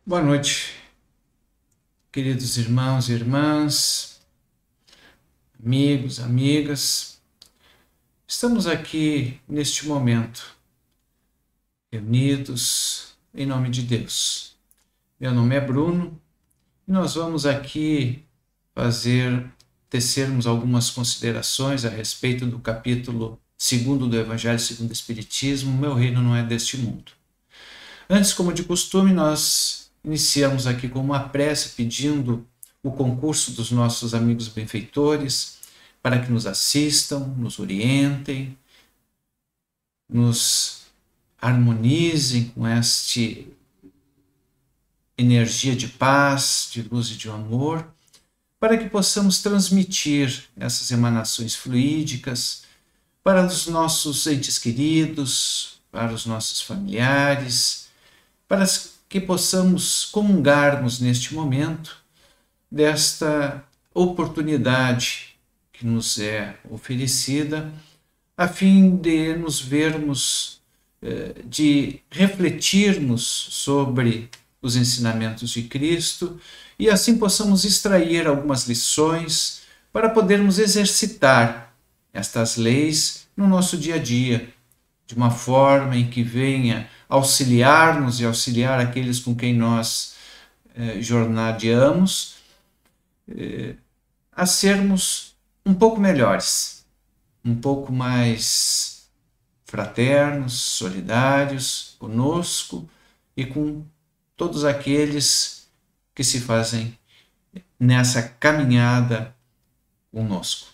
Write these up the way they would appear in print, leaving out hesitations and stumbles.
Boa noite, queridos irmãos e irmãs, amigos, amigas. Estamos aqui neste momento, reunidos em nome de Deus. Meu nome é Bruno e nós vamos aqui tecermos algumas considerações a respeito do capítulo 2º do Evangelho segundo o Espiritismo, Meu Reino Não É Deste Mundo. Antes, como de costume, nós iniciamos aqui com uma prece pedindo o concurso dos nossos amigos benfeitores para que nos assistam, nos orientem, nos harmonizem com esta energia de paz, de luz e de amor, para que possamos transmitir essas emanações fluídicas para os nossos entes queridos, para os nossos familiares, para que possamos comungarmos neste momento desta oportunidade que nos é oferecida, a fim de nos vermos, de refletirmos sobre os ensinamentos de Cristo e assim possamos extrair algumas lições para podermos exercitar estas leis no nosso dia a dia, de uma forma em que venha auxiliar-nos e auxiliar aqueles com quem nós jornadeamos a sermos um pouco melhores, um pouco mais fraternos, solidários conosco e com todos aqueles que se fazem nessa caminhada conosco.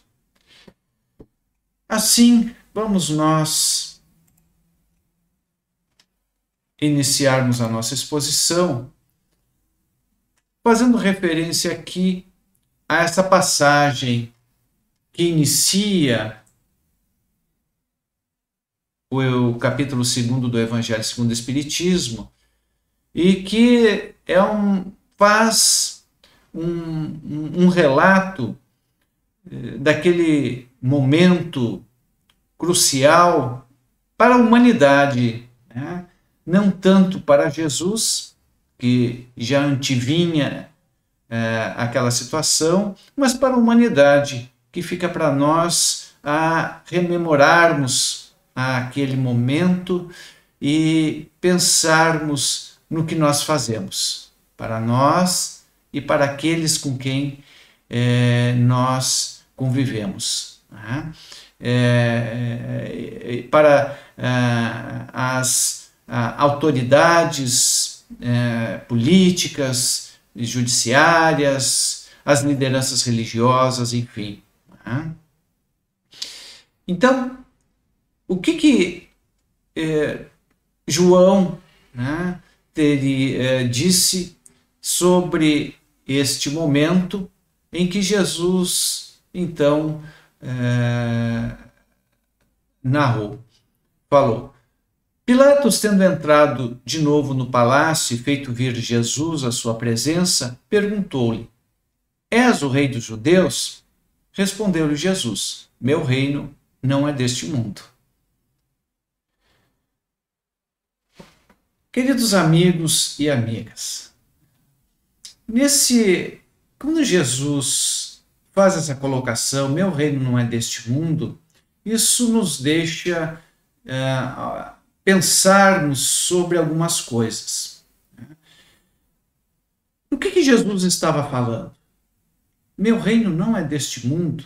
Assim, vamos nós iniciarmos a nossa exposição fazendo referência aqui a essa passagem que inicia o capítulo 2º do Evangelho segundo o Espiritismo e que faz um relato daquele momento crucial para a humanidade, né? Não tanto para Jesus, que já antevinha aquela situação, mas para a humanidade, que fica para nós a rememorarmos aquele momento e pensarmos no que nós fazemos, para nós e para aqueles com quem nós convivemos, né? Para as autoridades políticas, judiciárias, as lideranças religiosas, enfim. Né? Então, o que João, né, disse sobre este momento em que Jesus, então, falou: Pilatos, tendo entrado de novo no palácio e feito vir Jesus à sua presença, perguntou-lhe: És o rei dos judeus? Respondeu-lhe Jesus: Meu reino não é deste mundo. Queridos amigos e amigas, quando Jesus faz essa colocação, meu reino não é deste mundo, isso nos deixa pensarmos sobre algumas coisas. O que Jesus estava falando? Meu reino não é deste mundo.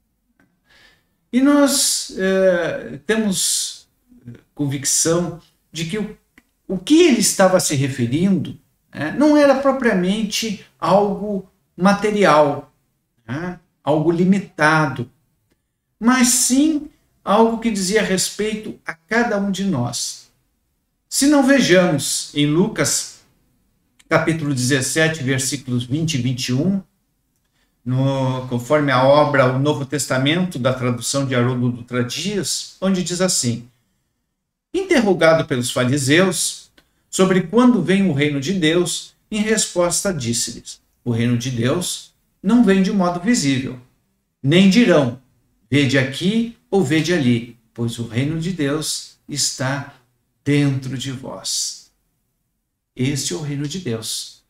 E nós temos convicção de que o que ele estava se referindo não era propriamente algo material, algo limitado, mas sim algo que dizia respeito a cada um de nós. Se não vejamos em Lucas, capítulo 17, versículos 20 e 21, conforme a obra O Novo Testamento, da tradução de Haroldo Dutra Dias, onde diz assim: Interrogado pelos fariseus sobre quando vem o reino de Deus, em resposta disse-lhes: O reino de Deus não vem de modo visível, nem dirão: vede aqui ou vede ali, pois o reino de Deus está dentro de vós. Este é o reino de Deus.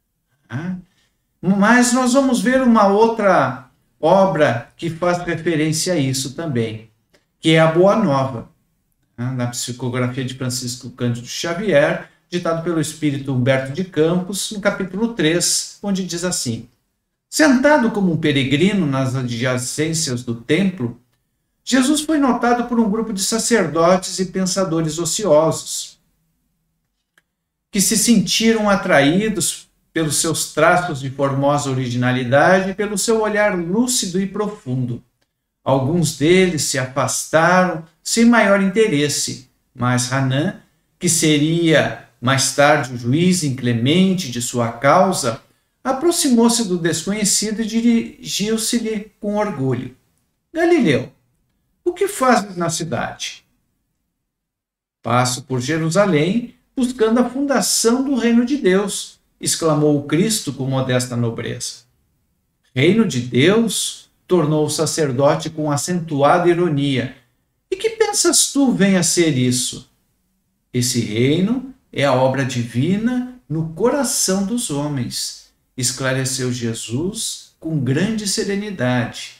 Mas nós vamos ver uma outra obra que faz referência a isso também, que é a Boa Nova, na psicografia de Francisco Cândido Xavier, ditado pelo espírito Humberto de Campos, no capítulo 3, onde diz assim: sentado como um peregrino nas adjacências do templo, Jesus foi notado por um grupo de sacerdotes e pensadores ociosos, que se sentiram atraídos pelos seus traços de formosa originalidade e pelo seu olhar lúcido e profundo. Alguns deles se afastaram sem maior interesse, mas Hanan, que seria mais tarde o juiz inclemente de sua causa, aproximou-se do desconhecido e dirigiu-se-lhe com orgulho: Galileu, o que fazes na cidade? Passo por Jerusalém, buscando a fundação do reino de Deus, exclamou o Cristo com modesta nobreza. Reino de Deus? Tornou o sacerdote com acentuada ironia. E que pensas tu venha a ser isso? Esse reino é a obra divina no coração dos homens, esclareceu Jesus com grande serenidade.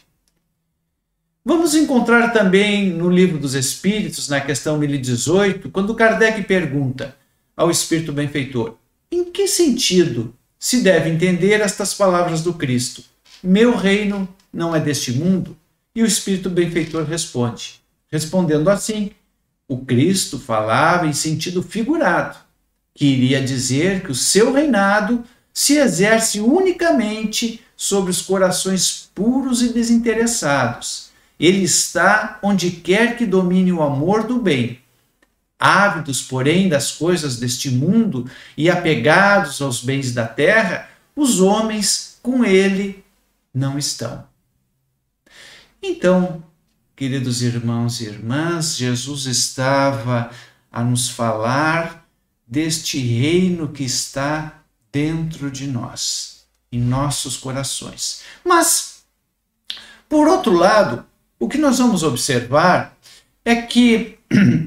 Vamos encontrar também no Livro dos Espíritos, na questão 1018, quando Kardec pergunta ao Espírito Benfeitor: em que sentido se deve entender estas palavras do Cristo? Meu reino não é deste mundo? E o Espírito Benfeitor responde. Respondendo assim, o Cristo falava em sentido figurado, que iria dizer que o seu reinado se exerce unicamente sobre os corações puros e desinteressados. Ele está onde quer que domine o amor do bem. Ávidos, porém, das coisas deste mundo e apegados aos bens da terra, os homens com ele não estão. Então, queridos irmãos e irmãs, Jesus estava a nos falar deste reino que está dentro de nós, em nossos corações. Mas, por outro lado, o que nós vamos observar é que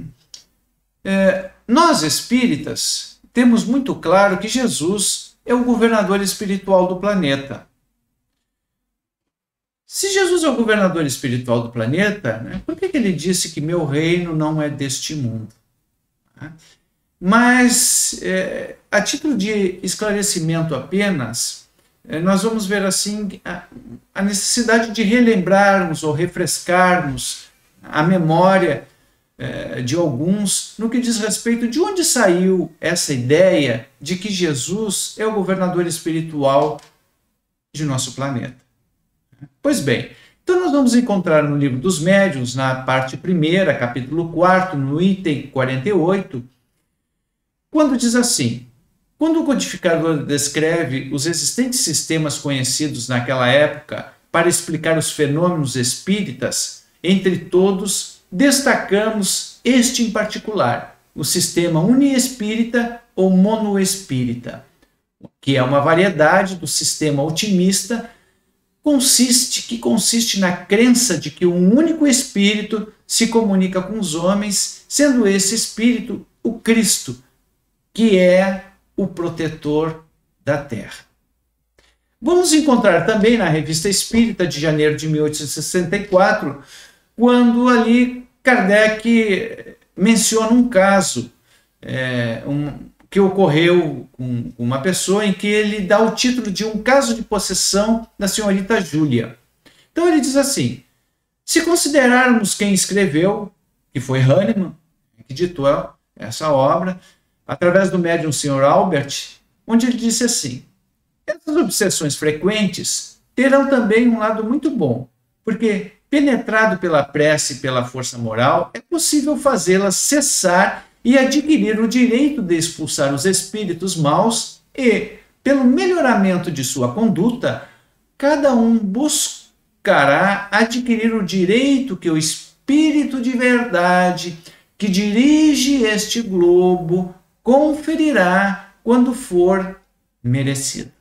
nós espíritas temos muito claro que Jesus é o governador espiritual do planeta. Se Jesus é o governador espiritual do planeta, por que ele disse que meu reino não é deste mundo? Mas, a título de esclarecimento apenas, nós vamos ver assim a necessidade de relembrarmos ou refrescarmos a memória de alguns no que diz respeito de onde saiu essa ideia de que Jesus é o governador espiritual de nosso planeta. Pois bem, então nós vamos encontrar no Livro dos Médiuns, na parte 1ª, capítulo 4º, no item 48, quando diz assim: quando o codificador descreve os existentes sistemas conhecidos naquela época para explicar os fenômenos espíritas, entre todos destacamos este em particular, o sistema uniespírita ou monoespírita, que é uma variedade do sistema otimista, que consiste na crença de que um único espírito se comunica com os homens, sendo esse espírito o Cristo, que é o protetor da Terra. Vamos encontrar também na Revista Espírita de janeiro de 1864, quando ali Kardec menciona um caso que ocorreu com uma pessoa em que ele dá o título de um caso de possessão da senhorita Júlia. Então ele diz assim: se considerarmos quem escreveu, que foi Hahnemann, que ditou essa obra, através do médium Sr. Albert, onde ele disse assim: essas obsessões frequentes terão também um lado muito bom, porque, penetrado pela prece e pela força moral, é possível fazê-las cessar e adquirir o direito de expulsar os espíritos maus e, pelo melhoramento de sua conduta, cada um buscará adquirir o direito que o Espírito de verdade, que dirige este globo, conferirá quando for merecido.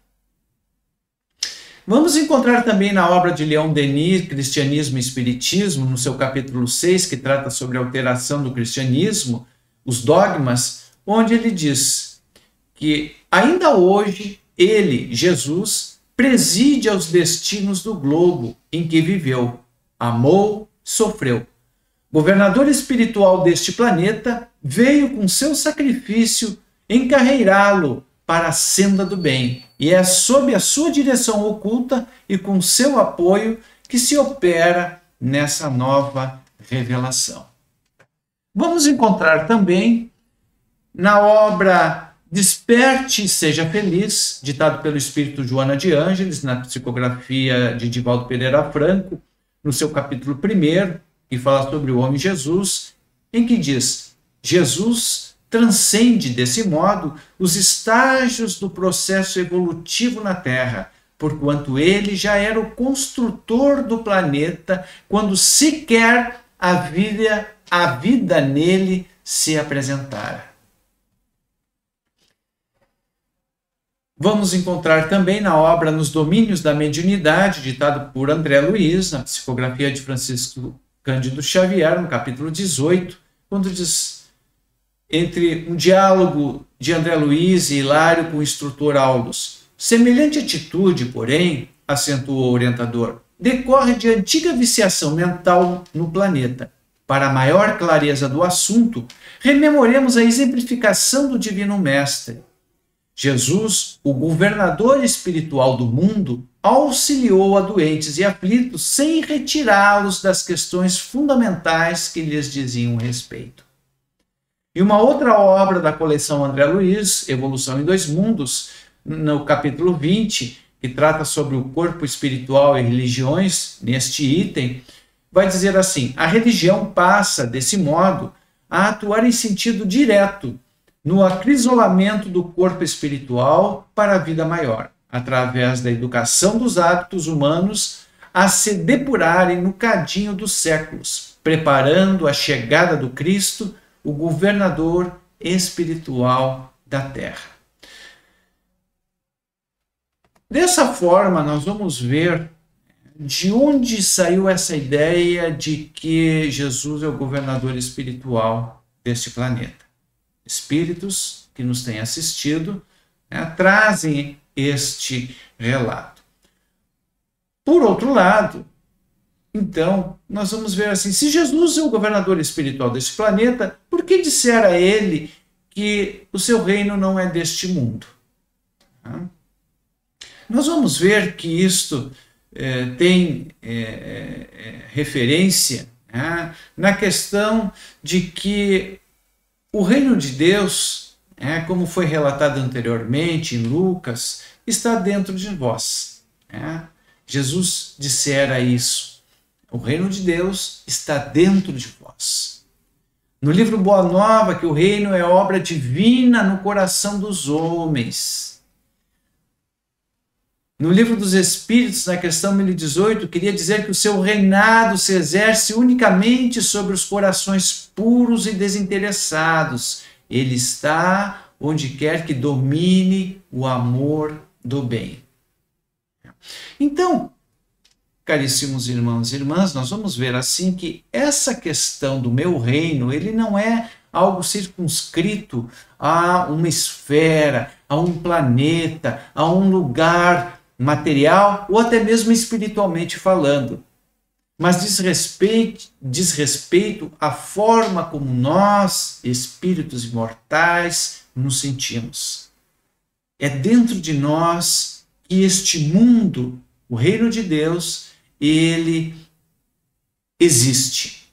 Vamos encontrar também na obra de Leon Denis, Cristianismo e Espiritismo, no seu capítulo 6, que trata sobre a alteração do cristianismo, os dogmas, onde ele diz que ainda hoje ele, Jesus, preside aos destinos do globo em que viveu, amou, sofreu. Governador espiritual deste planeta, veio com seu sacrifício encarreirá-lo para a senda do bem, e é sob a sua direção oculta e com seu apoio que se opera nessa nova revelação. Vamos encontrar também na obra Desperte e Seja Feliz, ditado pelo espírito Joana de Ângeles, na psicografia de Divaldo Pereira Franco, no seu capítulo 1, que fala sobre o homem Jesus, em que diz: Jesus transcende desse modo os estágios do processo evolutivo na Terra, porquanto ele já era o construtor do planeta quando sequer a vida nele se apresentara. Vamos encontrar também na obra Nos Domínios da Mediunidade, ditado por André Luiz, na psicografia de Francisco Cândido Xavier, no capítulo 18, quando diz, entre um diálogo de André Luiz e Hilário com o instrutor Aldous: semelhante atitude, porém, acentuou o orientador, decorre de antiga viciação mental no planeta. Para maior clareza do assunto, rememoremos a exemplificação do Divino Mestre. Jesus, o governador espiritual do mundo, auxiliou a doentes e aflitos sem retirá-los das questões fundamentais que lhes diziam respeito. E uma outra obra da coleção André Luiz, Evolução em Dois Mundos, no capítulo 20, que trata sobre o corpo espiritual e religiões, neste item, vai dizer assim: a religião passa, desse modo, a atuar em sentido direto no acrisolamento do corpo espiritual para a vida maior, através da educação dos hábitos humanos a se depurarem no cadinho dos séculos, preparando a chegada do Cristo, o governador espiritual da Terra. Dessa forma, nós vamos ver de onde saiu essa ideia de que Jesus é o governador espiritual deste planeta. Espíritos que nos têm assistido, trazem este relato. Por outro lado, então, nós vamos ver assim: se Jesus é o governador espiritual deste planeta, por que dissera a ele que o seu reino não é deste mundo? Nós vamos ver que isto tem referência na questão de que o reino de Deus, como foi relatado anteriormente em Lucas, está dentro de vós. Jesus dissera isso. O reino de Deus está dentro de vós. No livro Boa Nova, que o reino é obra divina no coração dos homens. No livro dos Espíritos, na questão 1018, queria dizer que o seu reinado se exerce unicamente sobre os corações puros e desinteressados. Ele está onde quer que domine o amor do bem. Então, caríssimos irmãos e irmãs, nós vamos ver assim que essa questão do meu reino, ele não é algo circunscrito a uma esfera, a um planeta, a um lugar material ou até mesmo espiritualmente falando, mas diz respeito à forma como nós, espíritos imortais, nos sentimos. É dentro de nós que este mundo, o reino de Deus, ele existe.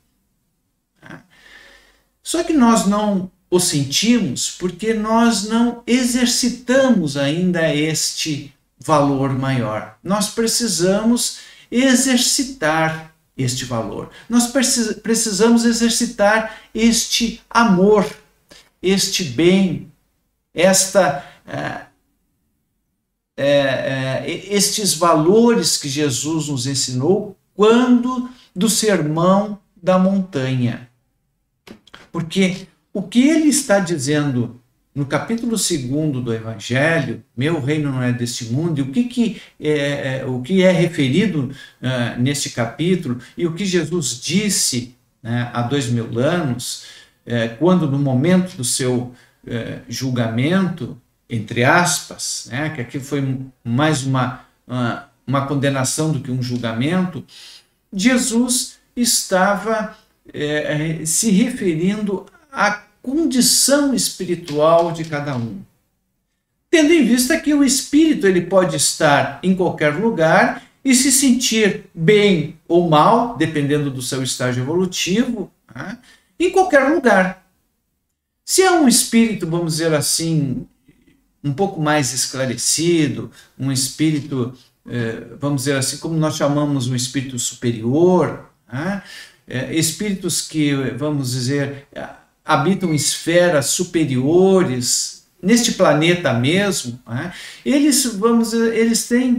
Só que nós não o sentimos porque nós não exercitamos ainda este valor maior. Nós precisamos exercitar este valor. Nós precisamos exercitar este amor, este bem, estes valores que Jesus nos ensinou quando do Sermão da Montanha. Porque o que ele está dizendo no capítulo 2 do Evangelho, meu reino não é deste mundo, e o que é referido neste capítulo, e o que Jesus disse há 2000 anos, quando no momento do seu julgamento, entre aspas, né, que aqui foi mais uma condenação do que um julgamento, Jesus estava se referindo à condição espiritual de cada um. Tendo em vista que o espírito ele pode estar em qualquer lugar e se sentir bem ou mal, dependendo do seu estágio evolutivo, né, em qualquer lugar. Se é um espírito, vamos dizer assim, um pouco mais esclarecido, um espírito, vamos dizer assim, como nós chamamos um espírito superior, né, espíritos que, vamos dizer, habitam esferas superiores, neste planeta mesmo, né, eles têm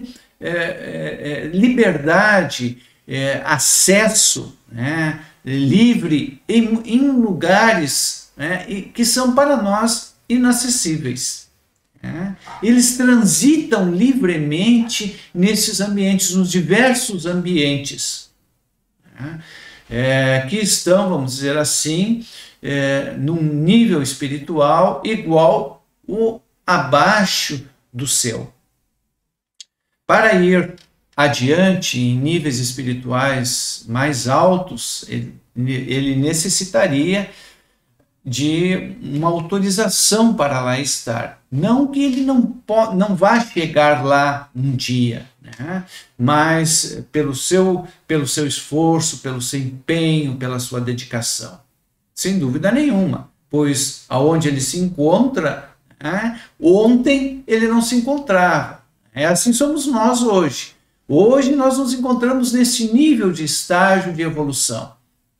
liberdade, acesso, né, livre em lugares, né, que são para nós inacessíveis. Né? Eles transitam livremente nesses ambientes, nos diversos ambientes, né, que estão, vamos dizer assim, num nível espiritual igual ou abaixo do seu. Para ir adiante em níveis espirituais mais altos, ele necessitaria de uma autorização para lá estar. Não que ele não vá chegar lá um dia, né? Mas pelo seu esforço, pelo seu empenho, pela sua dedicação. Sem dúvida nenhuma, pois aonde ele se encontra, ontem ele não se encontrava. Assim somos nós hoje. Hoje nós nos encontramos nesse nível de estágio de evolução.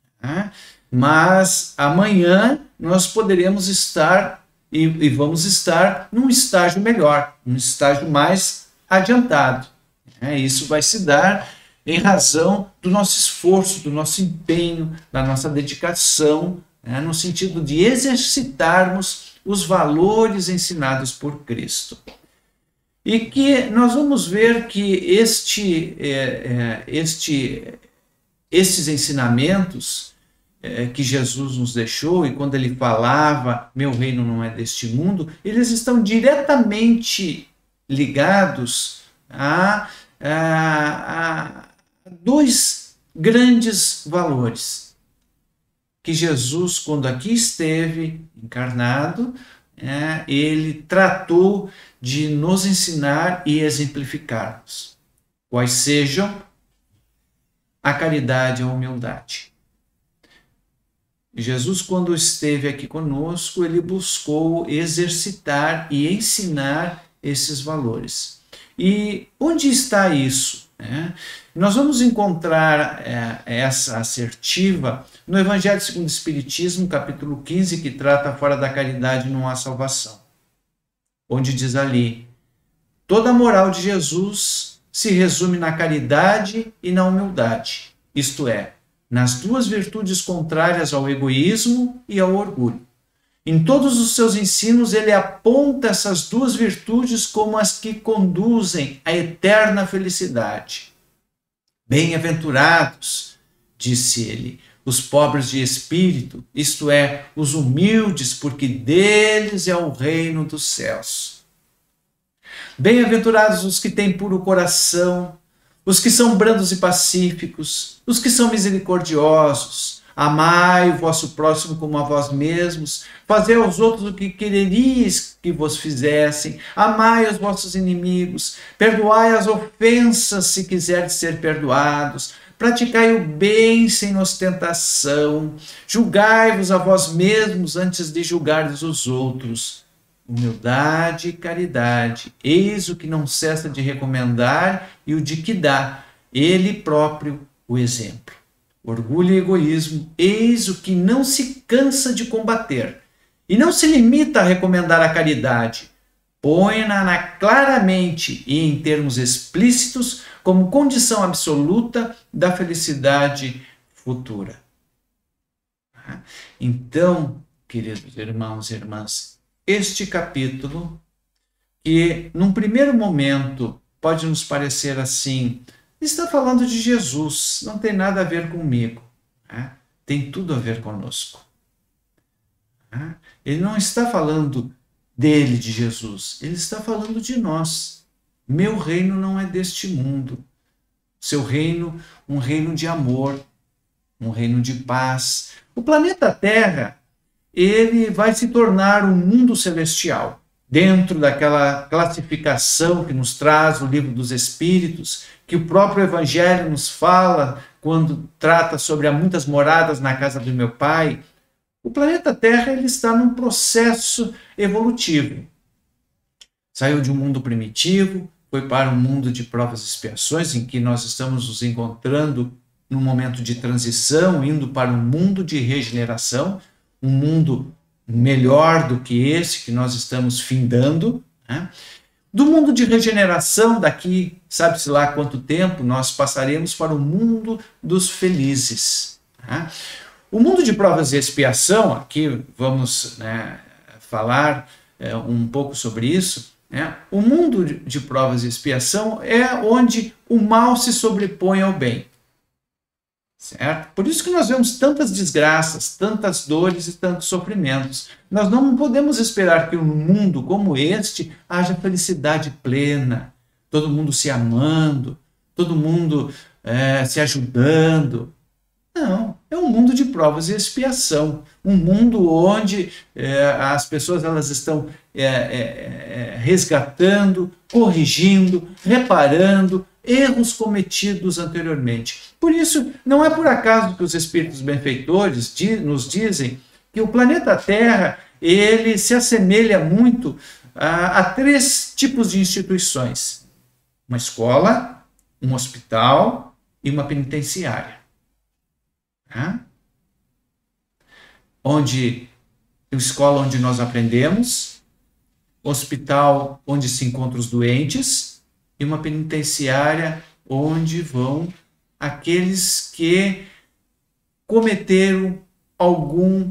Mas amanhã nós poderemos estar e vamos estar num estágio melhor, num estágio mais adiantado. Isso vai se dar em razão do nosso esforço, do nosso empenho, da nossa dedicação, no sentido de exercitarmos os valores ensinados por Cristo. E que nós vamos ver que estes ensinamentos que Jesus nos deixou, e quando ele falava, meu reino não é deste mundo, eles estão diretamente ligados a dois grandes valores que Jesus, quando aqui esteve encarnado, ele tratou de nos ensinar e exemplificarmos, quais sejam a caridade e a humildade. Jesus, quando esteve aqui conosco, ele buscou exercitar e ensinar esses valores. E onde está isso? Nós vamos encontrar essa assertiva no Evangelho segundo o Espiritismo, capítulo 15, que trata fora da caridade não há salvação. Onde diz ali, toda a moral de Jesus se resume na caridade e na humildade, isto é, nas duas virtudes contrárias ao egoísmo e ao orgulho. Em todos os seus ensinos, ele aponta essas duas virtudes como as que conduzem à eterna felicidade. Bem-aventurados, disse ele, os pobres de espírito, isto é, os humildes, porque deles é o reino dos céus. Bem-aventurados os que têm puro coração, os que são brandos e pacíficos, os que são misericordiosos. Amai o vosso próximo como a vós mesmos, fazei aos outros o que quereríeis que vos fizessem, amai os vossos inimigos, perdoai as ofensas se quiserdes ser perdoados, praticai o bem sem ostentação, julgai-vos a vós mesmos antes de julgardes os outros. Humildade e caridade, eis o que não cessa de recomendar e o de que dá, ele próprio, o exemplo. Orgulho e egoísmo, eis o que não se cansa de combater, e não se limita a recomendar a caridade, põe-na claramente e em termos explícitos como condição absoluta da felicidade futura. Então, queridos irmãos e irmãs, este capítulo, que num primeiro momento pode nos parecer assim, está falando de Jesus, não tem nada a ver comigo, tem tudo a ver conosco. Ele não está falando dele, de Jesus. Ele está falando de nós. Meu reino não é deste mundo. Seu reino, um reino de amor, um reino de paz. O planeta Terra, ele vai se tornar um mundo celestial, dentro daquela classificação que nos traz o Livro dos Espíritos, que o próprio Evangelho nos fala quando trata sobre há muitas moradas na casa do meu Pai. O planeta Terra, ele está num processo evolutivo. Saiu de um mundo primitivo, foi para um mundo de provas e expiações, em que nós estamos nos encontrando num momento de transição, indo para um mundo de regeneração, um mundo melhor do que esse que nós estamos findando, né? Do mundo de regeneração, daqui, sabe-se lá quanto tempo, nós passaremos para o mundo dos felizes, né? O mundo de provas e expiação, aqui vamos, né, falar um pouco sobre isso, né? O mundo de provas e expiação é onde o mal se sobrepõe ao bem. Certo? Por isso que nós vemos tantas desgraças, tantas dores e tantos sofrimentos. Nós não podemos esperar que um mundo como este haja felicidade plena, todo mundo se amando, todo mundo se ajudando. Não, é um mundo de provas e expiação, um mundo onde as pessoas elas estão resgatando, corrigindo, reparando erros cometidos anteriormente. Por isso, não é por acaso que os espíritos benfeitores nos dizem que o planeta Terra ele se assemelha muito a 3 tipos de instituições: uma escola, um hospital e uma penitenciária. Onde escola onde nós aprendemos, hospital onde se encontram os doentes e uma penitenciária onde vão aqueles que cometeram algum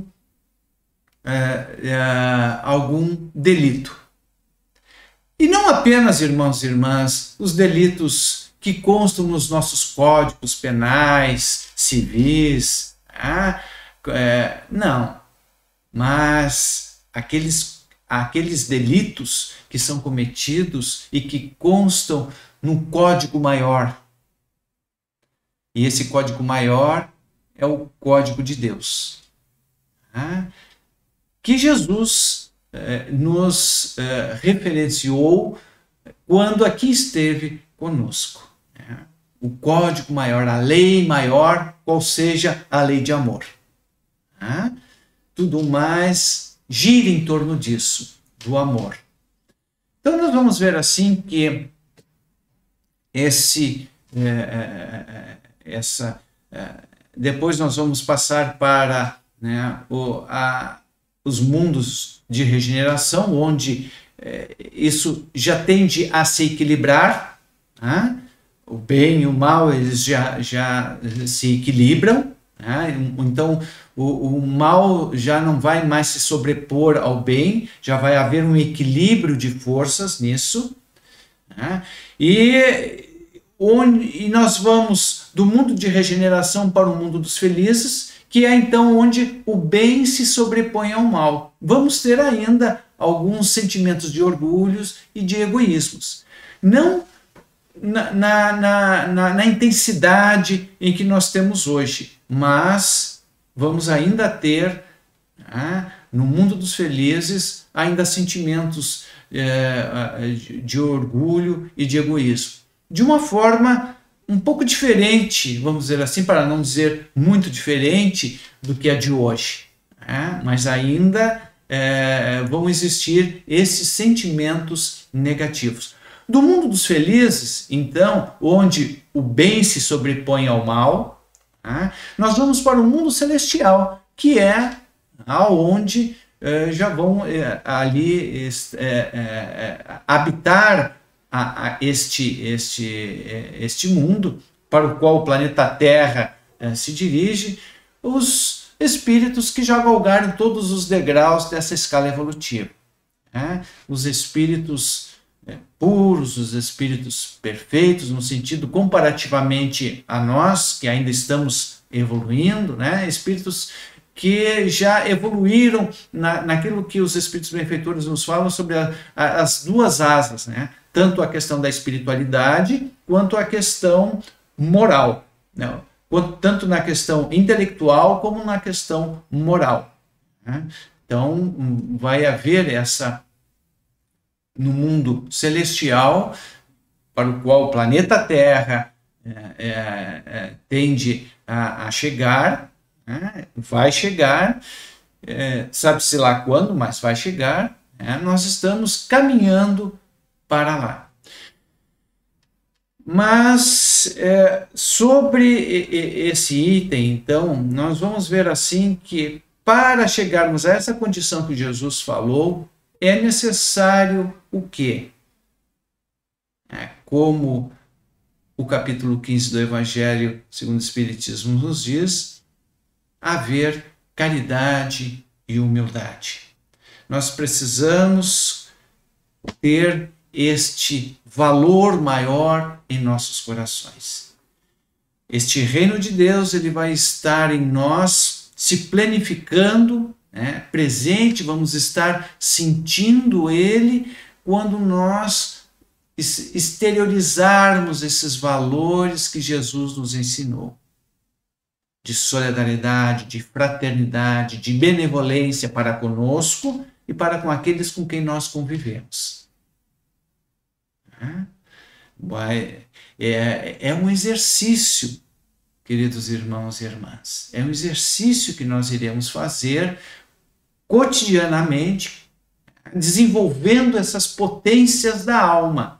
delito. E não apenas, irmãos e irmãs, os delitos que constam nos nossos códigos penais, civis, não, mas aqueles delitos que são cometidos e que constam no código maior. E esse código maior é o código de Deus, que Jesus nos referenciou quando aqui esteve conosco. O código maior, a lei maior, qual seja a lei de amor. Tudo mais gira em torno disso, do amor. Então nós vamos ver assim que depois nós vamos passar para, né, os mundos de regeneração, onde isso já tende a se equilibrar, o bem e o mal eles já se equilibram, então o mal já não vai mais se sobrepor ao bem, já vai haver um equilíbrio de forças nisso, e nós vamos do mundo de regeneração para o mundo dos felizes, que é então onde o bem se sobrepõe ao mal. Vamos ter ainda alguns sentimentos de orgulhos e de egoísmos. Não na intensidade em que nós temos hoje, mas vamos ainda ter, no mundo dos felizes, ainda sentimentos de orgulho e de egoísmo. De uma forma um pouco diferente, vamos dizer assim, para não dizer muito diferente do que a de hoje. Mas ainda vão existir esses sentimentos negativos. Do mundo dos felizes, então, onde o bem se sobrepõe ao mal, nós vamos para o mundo celestial, que é aonde já vão ali habitar este mundo para o qual o planeta Terra se dirige, os espíritos que já galgaram todos os degraus dessa escala evolutiva. Os espíritos puros, os espíritos perfeitos, no sentido comparativamente a nós, que ainda estamos evoluindo, espíritos que já evoluíram naquilo que os Espíritos Benfeitores nos falam sobre as duas asas, né? Tanto a questão da espiritualidade quanto a questão moral, né? Tanto na questão intelectual como na questão moral, né? Então, vai haver no mundo celestial, para o qual o planeta Terra tende a chegar, né? Vai chegar, sabe-se lá quando, mas vai chegar, né? Nós estamos caminhando para lá. Mas sobre esse item, então, nós vamos ver assim que para chegarmos a essa condição que Jesus falou, é necessário o quê? Como o capítulo 15 do Evangelho segundo o Espiritismo nos diz, haver caridade e humildade. Nós precisamos ter este valor maior em nossos corações. Este reino de Deus, ele vai estar em nós se planificando, né, presente, vamos estar sentindo ele quando nós exteriorizarmos esses valores que Jesus nos ensinou. De solidariedade, de fraternidade, de benevolência para conosco e para com aqueles com quem nós convivemos. É um exercício, queridos irmãos e irmãs. É um exercício que nós iremos fazer cotidianamente, desenvolvendo essas potências da alma,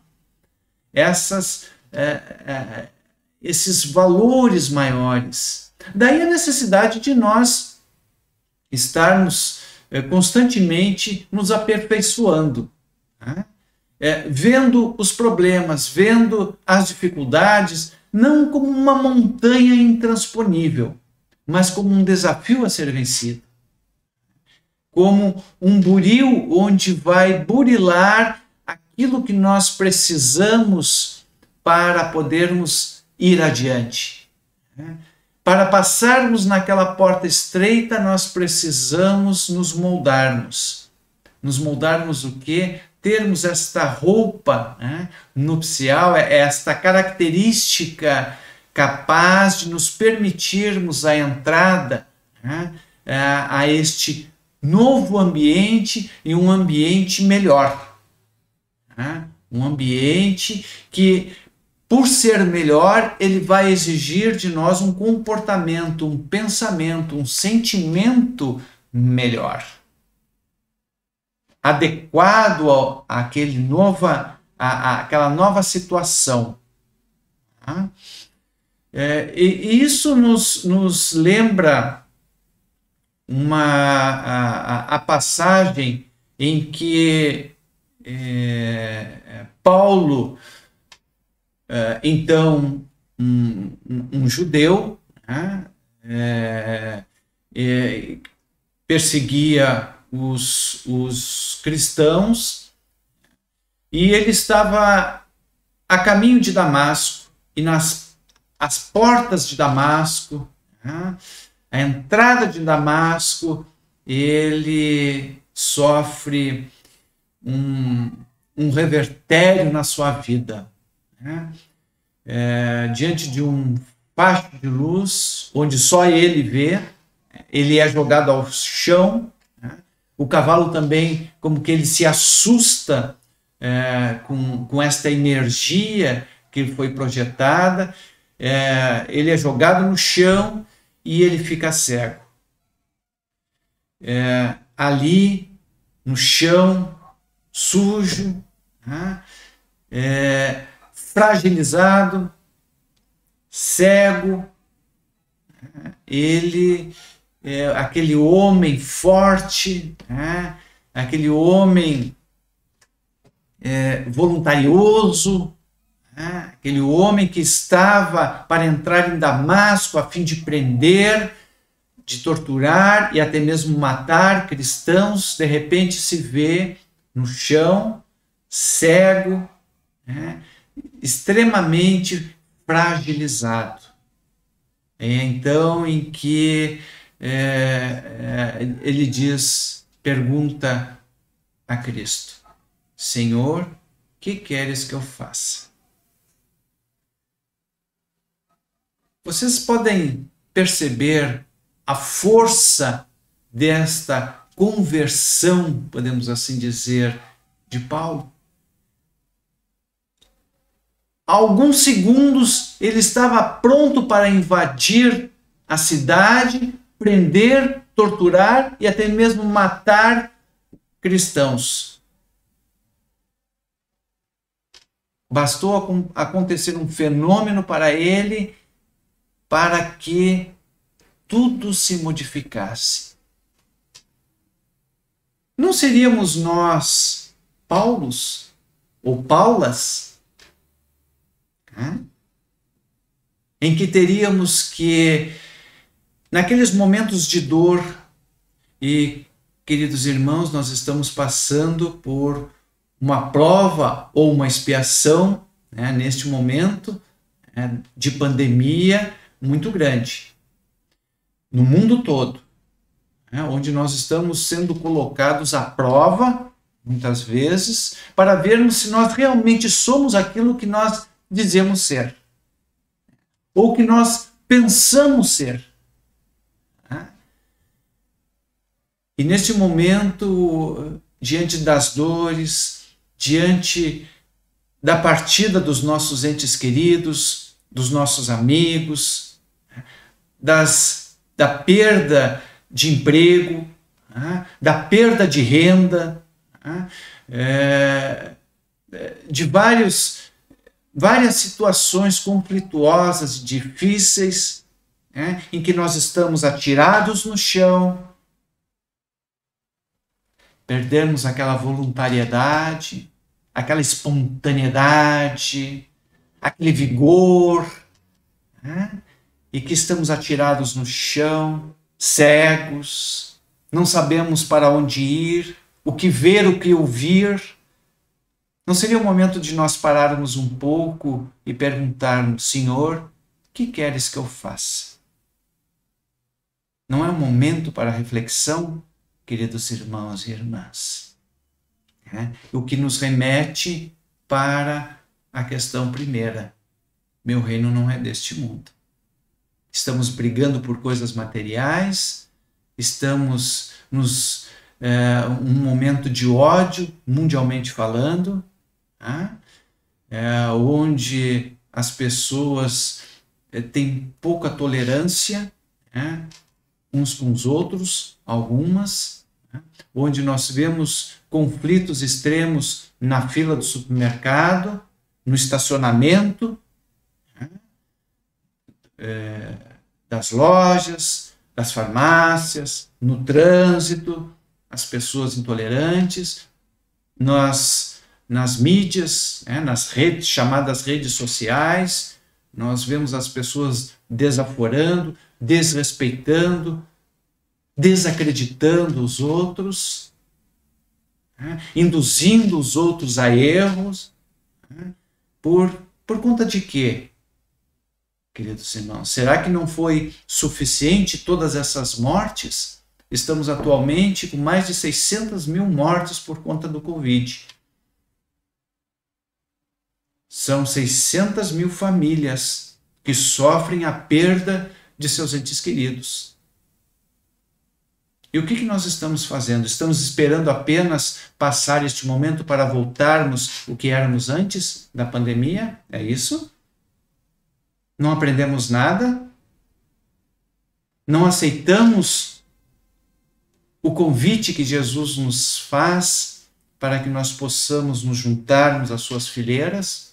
esses valores maiores. Daí a necessidade de nós estarmos constantemente nos aperfeiçoando, né? Vendo os problemas, vendo as dificuldades, não como uma montanha intransponível, mas como um desafio a ser vencido. Como um buril onde vai burilar aquilo que nós precisamos para podermos ir adiante. Para passarmos naquela porta estreita, nós precisamos nos moldarmos. Nos moldarmos o quê? Termos esta roupa, né, nupcial, esta característica capaz de nos permitirmos a entrada, né, a este novo ambiente e um ambiente melhor. Né? Um ambiente que, por ser melhor, ele vai exigir de nós um comportamento, um pensamento, um sentimento melhor, adequado àquela nova situação. E isso nos lembra a passagem em que Paulo, então um judeu, perseguia os cristãos, e ele estava a caminho de Damasco, e as portas de Damasco, a entrada de Damasco, ele sofre um revertério na sua vida, diante de um facho de luz, onde só ele vê, ele é jogado ao chão, o cavalo também, como que ele se assusta com esta energia que foi projetada, ele é jogado no chão e ele fica cego. Ali, no chão, sujo, fragilizado, cego, ele aquele homem forte, aquele homem voluntarioso, aquele homem que estava para entrar em Damasco a fim de prender, de torturar e até mesmo matar cristãos, de repente se vê no chão, cego, extremamente fragilizado. É então em que ele pergunta a Cristo: Senhor, que queres que eu faça? Vocês podem perceber a força desta conversão, podemos assim dizer, de Paulo? Há alguns segundos ele estava pronto para invadir a cidade, prender, torturar e até mesmo matar cristãos. Bastou acontecer um fenômeno para ele para que tudo se modificasse. Não seríamos nós Paulos ou Paulas, em que teríamos que, naqueles momentos de dor, e, queridos irmãos, nós estamos passando por uma prova ou uma expiação, neste momento de pandemia muito grande, no mundo todo, onde nós estamos sendo colocados à prova, muitas vezes, para vermos se nós realmente somos aquilo que nós dizemos ser, ou que nós pensamos ser. E neste momento, diante das dores, diante da partida dos nossos entes queridos, dos nossos amigos, da perda de emprego, da perda de renda, de várias situações conflituosas e difíceis, em que nós estamos atirados no chão, perdemos aquela voluntariedade, aquela espontaneidade, aquele vigor, e que estamos atirados no chão, cegos, não sabemos para onde ir, o que ver, o que ouvir. Não seria o momento de nós pararmos um pouco e perguntarmos: Senhor, o que queres que eu faça? Não é um momento para reflexão, queridos irmãos e irmãs? O que nos remete para a questão primeira: meu reino não é deste mundo. Estamos brigando por coisas materiais, estamos um momento de ódio, mundialmente falando, onde as pessoas têm pouca tolerância uns com os outros, algumas, onde nós vemos conflitos extremos na fila do supermercado, no estacionamento, das lojas, das farmácias, no trânsito, as pessoas intolerantes, nas mídias, nas redes, chamadas redes sociais, nós vemos as pessoas desaforando, desrespeitando, desacreditando os outros, induzindo os outros a erros, por conta de quê, queridos irmãos? Será que não foi suficiente todas essas mortes? Estamos atualmente com mais de 600 mil mortes por conta do Covid. São 600 mil famílias que sofrem a perda de seus entes queridos. E o que nós estamos fazendo? Estamos esperando apenas passar este momento para voltarmos o que éramos antes da pandemia? É isso? Não aprendemos nada? Não aceitamos o convite que Jesus nos faz para que nós possamos nos juntarmos às suas fileiras?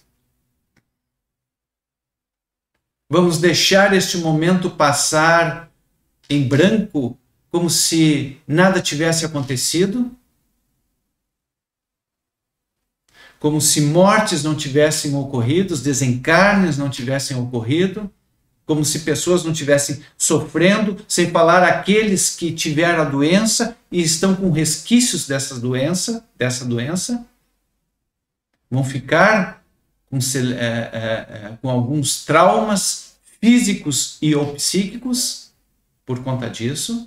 Vamos deixar este momento passar em branco, como se nada tivesse acontecido? Como se mortes não tivessem ocorrido, desencarnes não tivessem ocorrido, como se pessoas não tivessem sofrendo, sem falar aqueles que tiveram a doença e estão com resquícios dessa doença, vão ficar com alguns traumas físicos e ou psíquicos. por conta disso?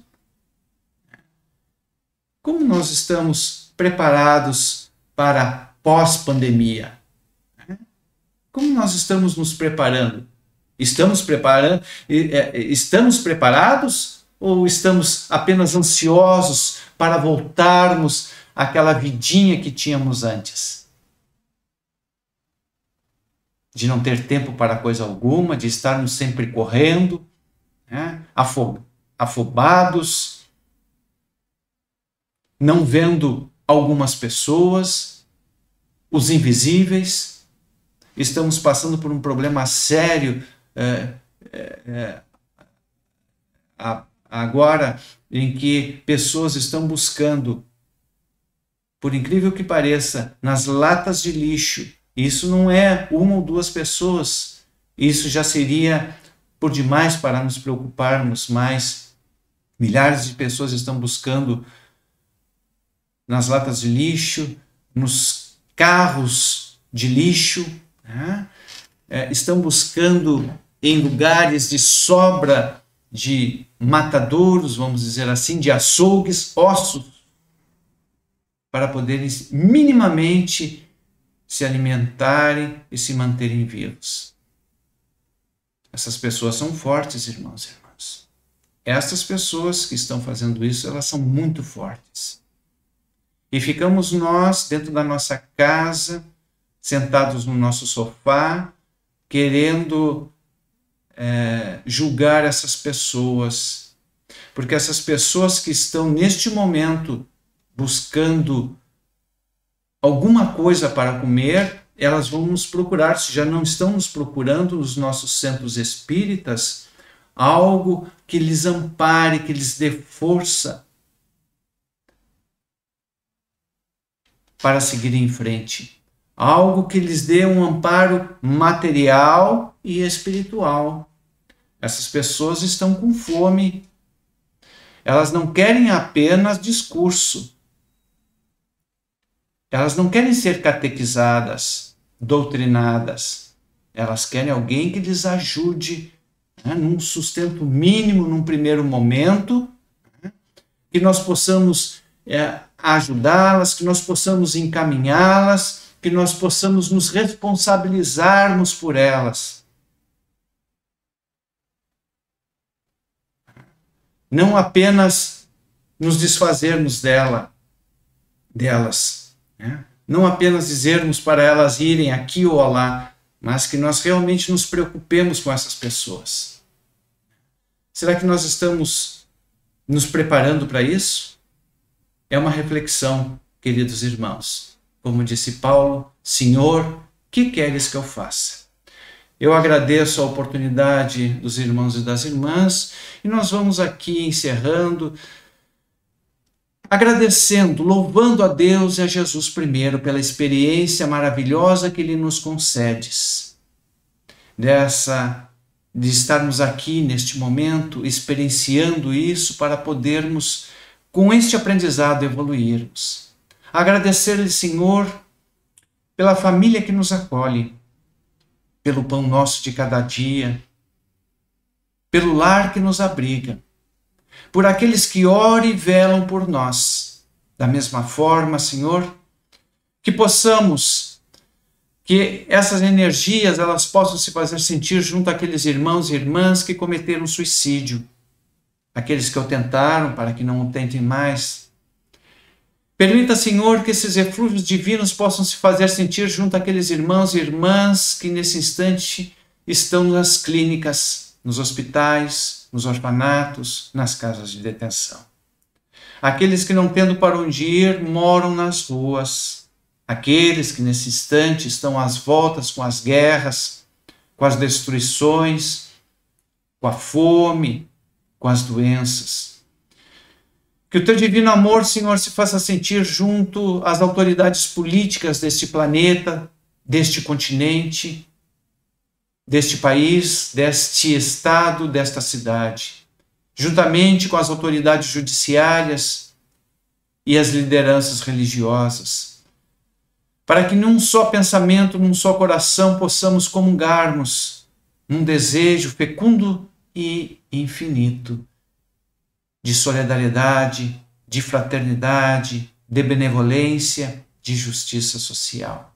Como nós estamos preparados para pós-pandemia? Como nós estamos nos preparando? Estamos preparados ou estamos apenas ansiosos para voltarmos àquela vidinha que tínhamos antes? De não ter tempo para coisa alguma, de estarmos sempre correndo, né? Afobados, não vendo algumas pessoas, os invisíveis. Estamos passando por um problema sério agora, em que pessoas estão buscando, por incrível que pareça, nas latas de lixo. Isso não é uma ou duas pessoas, isso já seria por demais para nos preocuparmos, mas milhares de pessoas estão buscando nas latas de lixo, nos carros de lixo, né? Estão buscando em lugares de sobra de matadouros, vamos dizer assim, de açougues, ossos, para poderem minimamente se alimentarem e se manterem vivos. Essas pessoas são fortes, irmãos e irmãs. Essas pessoas que estão fazendo isso, elas são muito fortes. E ficamos nós, dentro da nossa casa, sentados no nosso sofá, querendo julgar essas pessoas. Porque essas pessoas que estão, neste momento, buscando alguma coisa para comer, elas vão nos procurar, se já não estão nos procurando nos nossos centros espíritas, algo que lhes ampare, que lhes dê força para seguir em frente. Algo que lhes dê um amparo material e espiritual. Essas pessoas estão com fome. Elas não querem apenas discurso. Elas não querem ser catequizadas, doutrinadas. Elas querem alguém que lhes ajude, né, num sustento mínimo, num primeiro momento, né, que nós possamos ajudá-las, que nós possamos encaminhá-las, que nós possamos nos responsabilizarmos por elas. Não apenas nos desfazermos delas, né? Não apenas dizermos para elas irem aqui ou lá, mas que nós realmente nos preocupemos com essas pessoas. Será que nós estamos nos preparando para isso? É uma reflexão, queridos irmãos. Como disse Paulo, Senhor, que queres que eu faça? Eu agradeço a oportunidade dos irmãos e das irmãs e nós vamos aqui encerrando, agradecendo, louvando a Deus e a Jesus primeiro pela experiência maravilhosa que Ele nos concede, de estarmos aqui neste momento, experienciando isso para podermos, com este aprendizado, evoluirmos. Agradecer-lhe, Senhor, pela família que nos acolhe, pelo pão nosso de cada dia, pelo lar que nos abriga, por aqueles que oram e velam por nós. Da mesma forma, Senhor, que possamos, que essas energias elas possam se fazer sentir junto àqueles irmãos e irmãs que cometeram suicídio, aqueles que o tentaram para que não o tentem mais. Permita, Senhor, que esses eflúvios divinos possam se fazer sentir junto àqueles irmãos e irmãs que nesse instante estão nas clínicas, nos hospitais, nos orfanatos, nas casas de detenção. Aqueles que não tendo para onde ir, moram nas ruas. Aqueles que nesse instante estão às voltas com as guerras, com as destruições, com a fome, com as doenças. Que o teu divino amor, Senhor, se faça sentir junto às autoridades políticas deste planeta, deste continente, deste país, deste estado, desta cidade, juntamente com as autoridades judiciárias e as lideranças religiosas, para que num só pensamento, num só coração, possamos comungarmos num desejo fecundo e infinito de solidariedade, de fraternidade, de benevolência, de justiça social.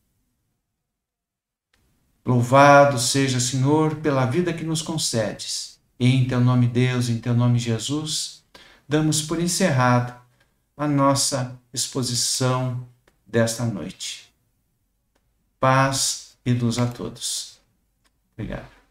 Louvado seja, Senhor, pela vida que nos concedes. E em teu nome, Deus, em teu nome, Jesus, damos por encerrado a nossa exposição desta noite. Paz e luz a todos. Obrigado.